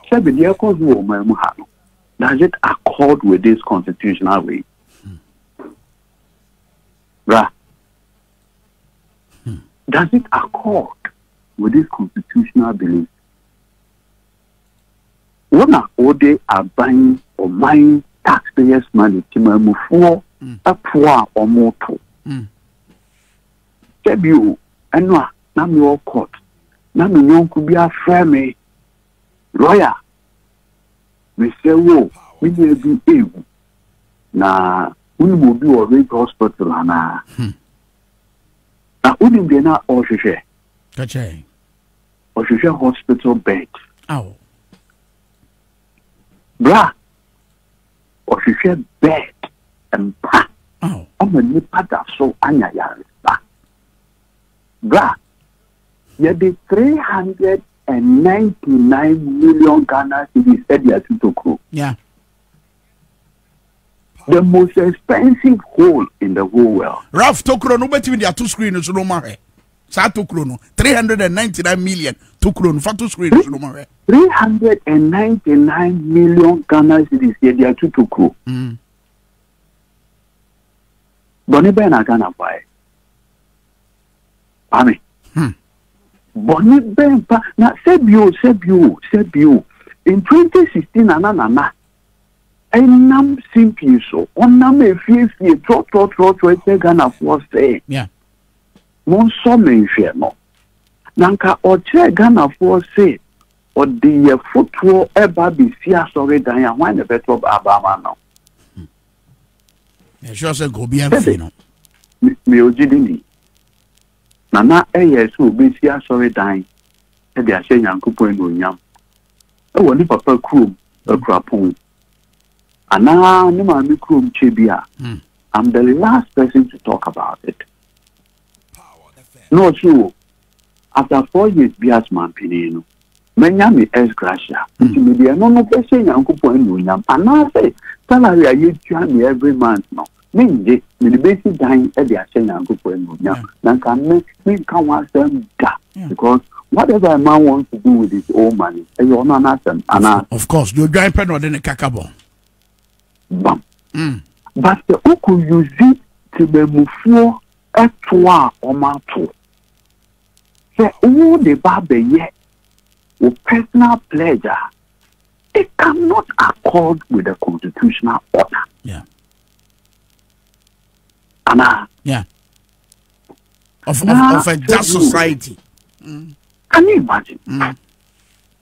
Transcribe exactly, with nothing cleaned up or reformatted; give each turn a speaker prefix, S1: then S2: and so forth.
S1: Seven years ago, does it accord with this constitutional way? Right?
S2: Hmm.
S1: Does it accord with this constitutional belief? When all they are buying or buying taxpayers' money to move for a poor or more to. Debut and no, not your court. Not me, young could be a friend, lawyer. We say, whoa, we need to be able. Now, we will be a rape hospital. Now, we will be not all share.
S2: Gotcha.
S1: Or share hospital bed.
S2: Oh.
S1: Bra. Or share bed and pa.
S2: Oh.
S1: I'm a new pattern so anya yari. Bra. Yeah, the three hundred and ninety-nine million Ghana cedis said they are to Tokro.
S2: Yeah.
S1: The most expensive hole in the whole world.
S2: Ralph Tokro, no better with their two screens, no more. Sa Tokro, no. three hundred and ninety-nine million Tokro, no. For two screens, no more.
S1: three hundred and ninety-nine million Ghana cedis said they are to Tokro.
S2: Mm.
S1: Bonnie Ben Ghana buy. Amen.
S2: Hmm.
S1: Bonnie Ben, na Sebio, Sebio, Sebio. In twenty sixteen, Anana, I nam simply so. On nam a few feet, trot, trot, trot, trot, Ghana for say.
S2: Yeah.
S1: Mon so men fear no. Nanka or chair Ghana for say, or the football ever be fear sorry, Diane, why the better of Abama now.
S2: Yeah, sure, say go be a fino.
S1: Me ojidini. Nana eye so be fear sorry, Diane. And they are saying, Uncle Point no yam. I want papa crew, a crapon. And now, no man, crew chibia. I'm the last person to talk about it. No, so after four years, Bias man Pinino, Menyami S. Gracia, media no no person, Uncle Point no yam. And now say, salary I use me every month now. Mean the basic dying at the saying Uncle Point no yam. Now can make me come once them da because. Whatever a man wants to do with his own money, you're not asking.
S2: Of course, you're driving pen or then a cacabo.
S1: Bam.
S2: Mm.
S1: But the Oku use it to be move for a toa or mato. Say, all the baby yet with personal pleasure, it cannot accord with the constitutional order.
S2: Yeah.
S1: Anna.
S2: Yeah. Of, of, of a just society.
S1: Mm. Can you imagine?
S2: Mm.